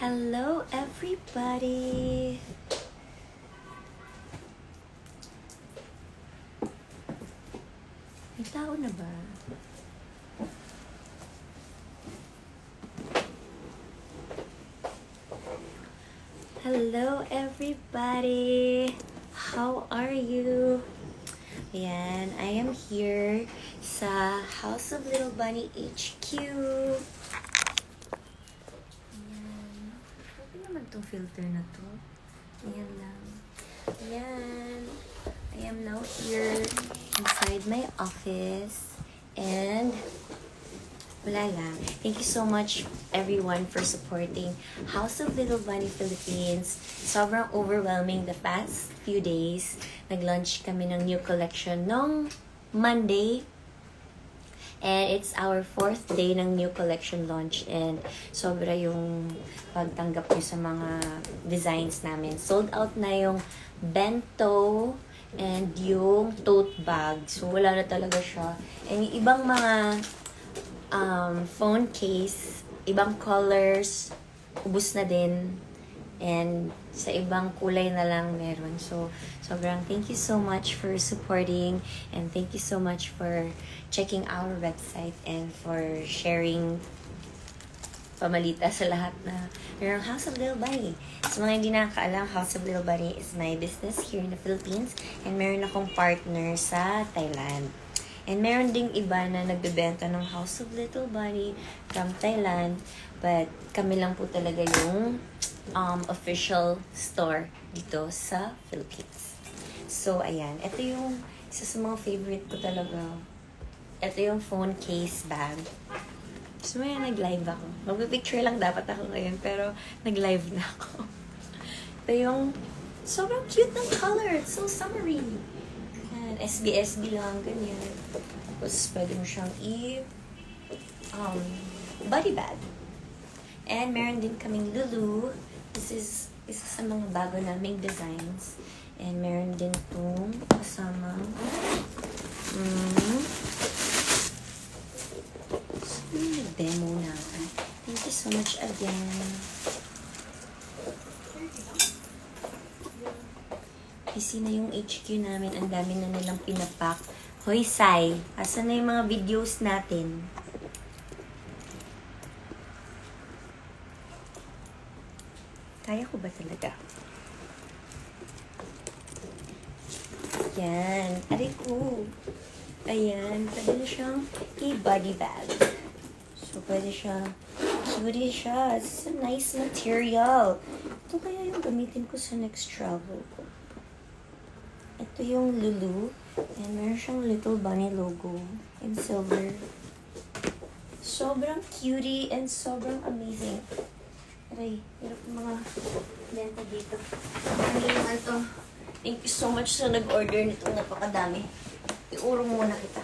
Hello, everybody! May tao na ba? Hello, everybody! How are you? Ayan, I am here sa House of Little Bunny HQ. Itong filter na to. Ayan lang. Ayan. I am now here inside my office. And wala lang. Thank you so much everyone for supporting House of Little Bunny Philippines. Sobrang overwhelming the past few days. Nag-launch kami ng new collection nung Monday. And it's our 4th day ng new collection launch. And sobra yung pagtanggap nyo sa mga designs namin. Sold out na yung bento and yung tote bag. So, wala na talaga siya. And yung ibang mga phone case, ibang colors, ubus na din. And sa ibang kulay na lang meron. So, sobrang thank you so much for supporting and thank you so much for checking our website and for sharing pamalita sa lahat na merong House of Little Bunny. Sa mga hindi nakakaalam, House of Little Bunny is my business here in the Philippines and meron akong partner sa Thailand. And meron ding iba na nagbebenta ng House of Little Bunny from Thailand, but kami lang po talaga yung official store dito sa Philippines. So, ayan. Ito yung isa sa mga favorite ko talaga. Ito yung phone case bag. So, may nag-live ako. Mag-picture lang dapat ako ngayon, pero nag-live na ako. Ito yung sobrang cute ng color. It's so summery. Ayan. SB-SB lang, ganyan. Tapos, pwede mo siyang body bag. And meron din kaming Lulu. This is isa sa mga bago naming designs. And meron din itong kasama. So, nag-demo na. Thank you so much again. Busy na yung HQ namin. Ang dami na nilang pinapak. Hoy, Sai! Asan na yung mga videos natin? Kaya ko ba talaga? Yan. Aray ko. Ayan. Pwede na siyang i-body bag. So, pwede siya. Cutie siya. It's a nice material. Ito kaya yung gamitin ko sa next travel ko. Ito yung Lulu. And meron siyang Little Bunny logo in silver. Sobrang cutie and sobrang amazing. Aray, hirap yung mga benta dito. Ano naman to? Thank you so much sa nag-order nito. Napakadami. Iurong muna kita.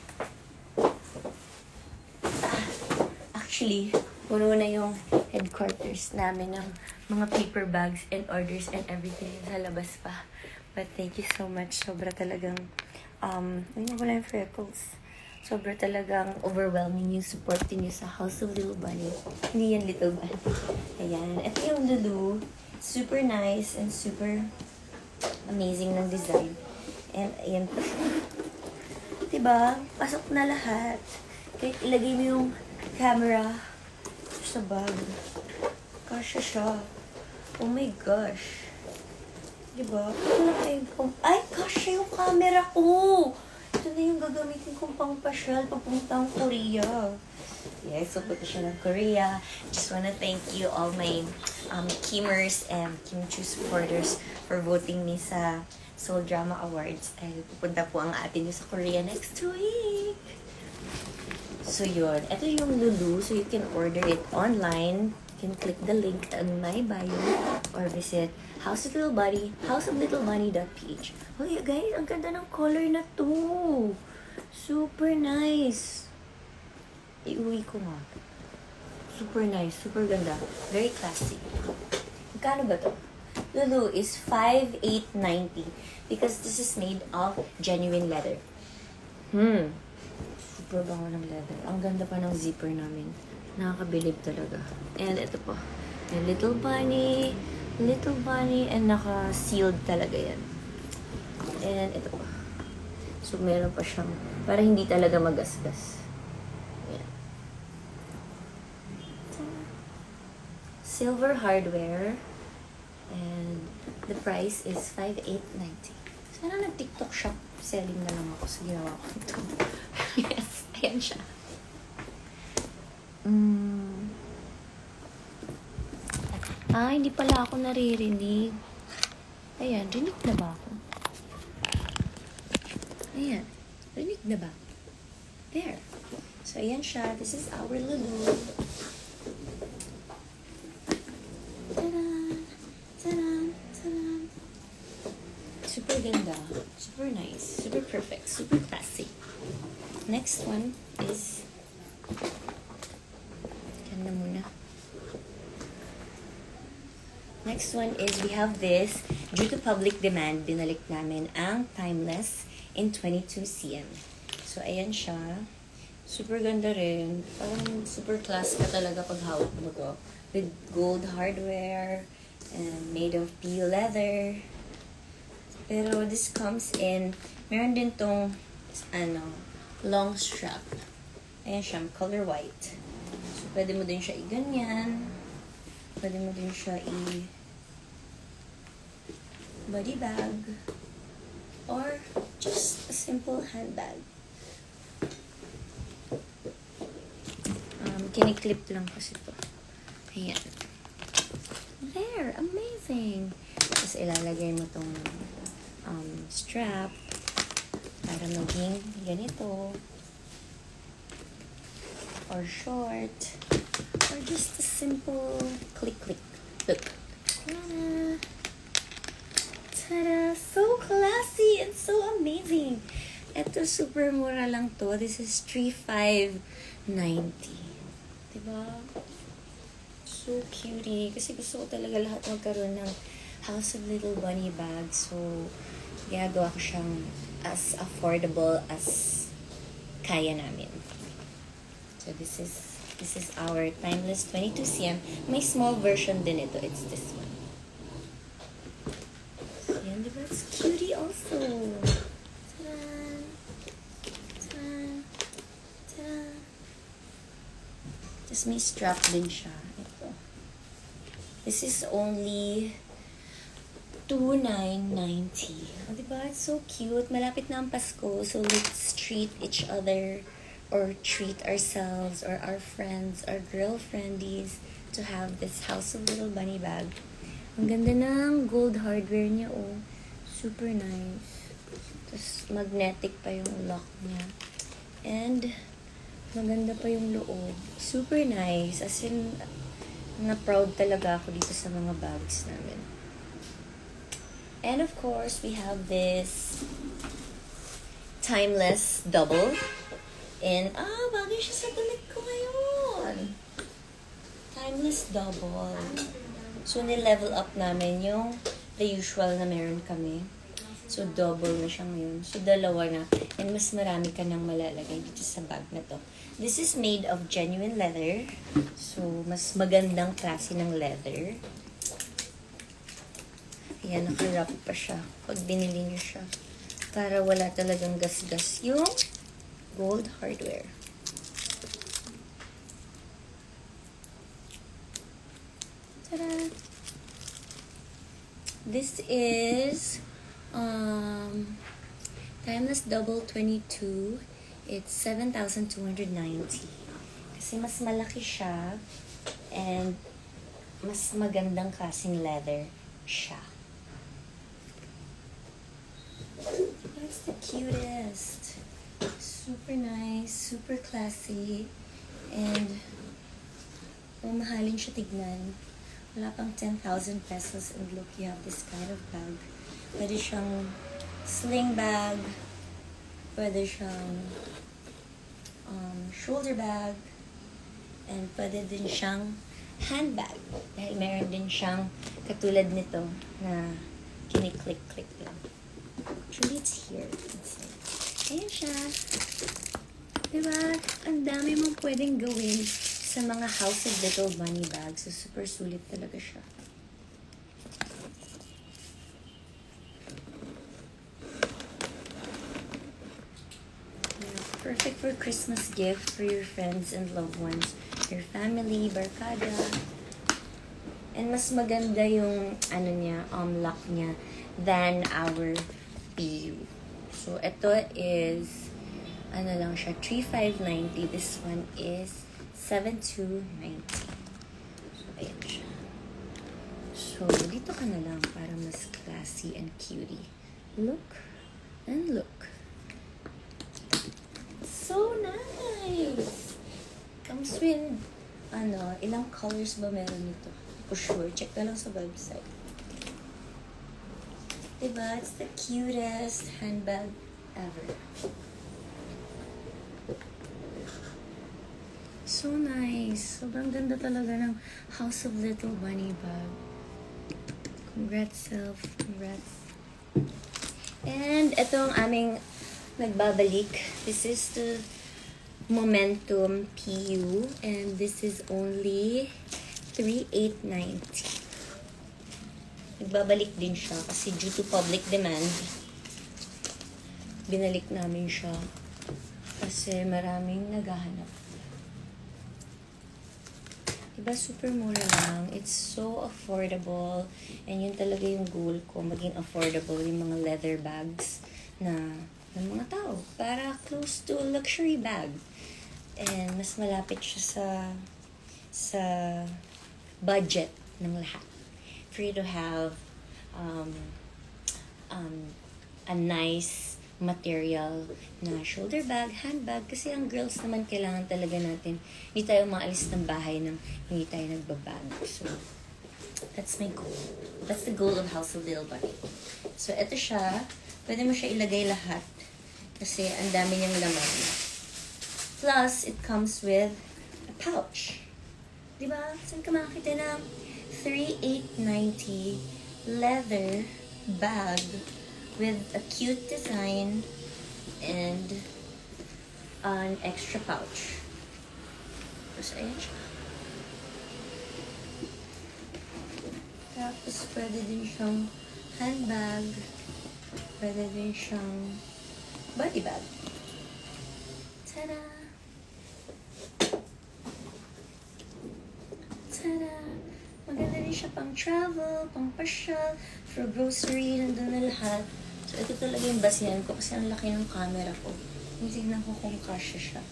Actually, puno na yung headquarters namin ng mga paper bags and orders and everything sa labas pa. But thank you so much. Sobra talagang, wala yung freckles. Sobra talagang overwhelming yung support niyo sa House of Little Bunny. Hindi yan Little Bunny. Ayan. Ito yung Lulu. Super nice and super amazing ng design. And ayan po siya. Diba? Pasok na lahat. Kahit ilagay mo yung camera sa bag. Kasya siya. Oh my gosh. Diba? Ay, kasya yung camera ko! Ito na yung gagamitin kong pang-pasyal papuntang Korea. Yes, so punta siya ng Korea. Just wanna thank you all my Kimers and Kimchi supporters for voting me sa Seoul Drama Awards. Ay, pupunta po ang ate niyo sa Korea next week. So yun, ito yung Lulu. So you can order it online. You can click the link in my bio or visit houseoflittlebunny.ph. Oh yeah, guys, ang ganda ng color na to. Super nice. Iuwi ko nga. Super nice, super ganda. Very classy. Magkano ba to? Lulu is 5,890 because this is made of genuine leather. Super bango ng leather. Ang ganda pa ng zipper namin. Nakakabilib talaga. And ito po. May little bunny, and naka-sealed talaga yan. And ito pa. So, meron pa siyang, para hindi talaga magasgas. Ayan. Silver hardware. And the price is $5,890. Sana nag-TikTok shop selling na lang ako sa ginawa ko ito. Yes, ayan siya. Hindi pala ako naririnig. Ayan, rinig na ba ako? Ayan, rinig na ba? There. So, ayan siya. This is our Lulu. Super ganda, super nice, super perfect, super classy. Next one is, ganda muna. Next one is, we have this, due to public demand, binalik namin ang Timeless in 22 cm. So, ayan siya. Super ganda rin. Parang super class ka talaga pag hawak mo to. With gold hardware, and made of peel leather. Pero this comes in, meron din tong, long strap. Ayan siya, color white. So, pwede mo din siya i-ganyan. Pwede mo din siya body bag. Or just a simple handbag. Kiniklip lang kasi ito. Ayan. There! Amazing! Tapos ilalagay mo tong strap para maging ganito or short or just a simple click. Look. Ta-da! Ta-da! So classy and so amazing. Ito super mura lang to. This is $3,590. Diba? So cutie. Kasi gusto ko talaga lahat magkaroon ng House of Little Bunny bag. So, ginagawa ko siyang as affordable as kaya namin. So, this is our Timeless 22 cm. May small version din ito. It's this one. So, yan, diba? It's cutie also. Ta-da! Ta-da! Ta-da! Just may strap din siya. Ito. This is only $2,990. Oh, diba? It's so cute. Malapit na ang Pasko. So, let's treat each other or treat ourselves or our friends, our girlfriendies to have this House of Little Bunny bag. Ang ganda ng gold hardware niya, oh. Super nice. Tapos, magnetic pa yung lock niya. And, maganda pa yung loob. Super nice. As in, na-proud talaga ako dito sa mga bags namin. And of course, we have this Timeless double. And, bagay siya sa damit ko ngayon. Timeless double. So, nilevel up namin yung the usual na meron kami. So, double na siya ngayon. So, dalawa na. And mas marami ka nang malalagay dito sa bag na to. This is made of genuine leather. So, mas magandang klase ng leather. Ayan, naka-wrap pa siya pag binili niyo siya. Para wala talagang gas-gas yung gold hardware. Ta-da! This is Timeless Double 22. It's $7,290. Kasi mas malaki siya and mas magandang klaseng leather siya. That's the cutest. Super nice, super classy, and mamahalin siya tignan. Wala pang 10,000 pesos, and look, you have this kind of bag. Pwede siyang sling bag, pwede siyang shoulder bag, and pwede din siyang handbag. Dahil meron din siyang katulad nito na kiniklik-click lang. Actually, it's here. Ayan siya. Diba? Ang dami mong pwedeng gawin. sa mga House of Little Bunny bags. So, super sulit talaga siya. Perfect for Christmas gift for your friends and loved ones, your family, barkada. And mas maganda yung lock niya than our PU. So ito is lang siya 3,590. This one is 7,290. So ayan siya. So dito ka na lang para mas classy and cutie. Look and look. So nice! Comes with, ilang colors ba meron nito? For sure, check na lang sa website. Diba? It's the cutest handbag ever. So nice! Sobrang ganda talaga ng House of Little Bunny bag. Congrats, self. Congrats. And ito ang aming nagbabalik. This is the Momentum PU and this is only 3,890. Nagbabalik din siya kasi due to public demand, binalik namin siya kasi maraming naghahanap. Diba super mura lang? It's so affordable and yun talaga yung goal ko, maging affordable yung mga leather bags ng mga tao para close to luxury bag and mas malapit siya sa budget ng lahat for you to have a nice material na shoulder bag, handbag kasi ang girls naman kailangan talaga natin hindi tayo maalis ng bahay nang hindi tayo nagbabag. So that's my goal. That's the goal of House of Little Bunny. So ito siya, pwede mo siya ilagay lahat kasi ang dami niyang laman. Plus, it comes with a pouch. Diba? Saan ka makakita ng 3,890 leather bag with a cute design and an extra pouch. Tapos, ayan siya. Tapos, pwede din siyang handbag. Pwede din siyang body bag. Ta-da! Ta-da! Maganda din siya pang travel, pang pasyal, for grocery, nandun na lahat. So, ito talaga yung basihan ko kasi ang laki ng camera ko. Tingnan ko kung kasya siya.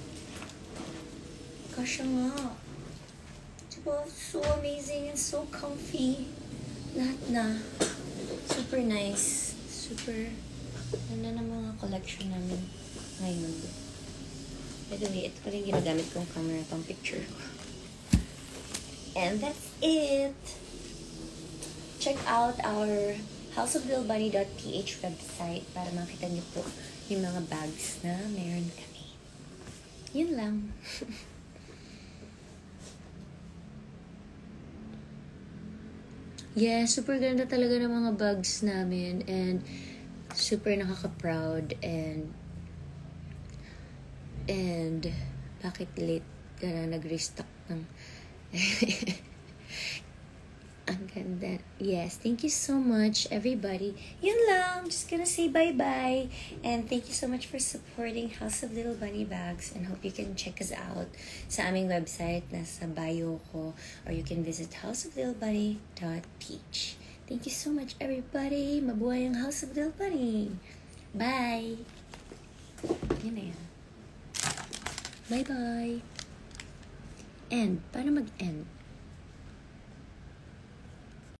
Kasya nga. Diba? So amazing and so comfy. Lahat na. Super nice. Super ganda ng mga collection namin ngayon. By the way, ito pa rin ginagamit kong camera pang picture ko. And that's it! Check out our houseoflilbunny.ph website para makita niyo po yung mga bags na meron kami. Yun lang. Yeah, super ganda talaga ng mga bags namin and super nakaka-proud and bakit late ka na nag-restock ng ang ganda. Yes, thank you so much everybody. Yun lang, just gonna say bye-bye and thank you so much for supporting House of Little Bunny bags and hope you can check us out sa aming website, nasa bio ko, or you can visit houseoflittlebunny.ph. Thank you so much everybody. Mabuhay ang House of Little Bunny. Bye! Yun na yan. Bye-bye! End. Paano mag-end?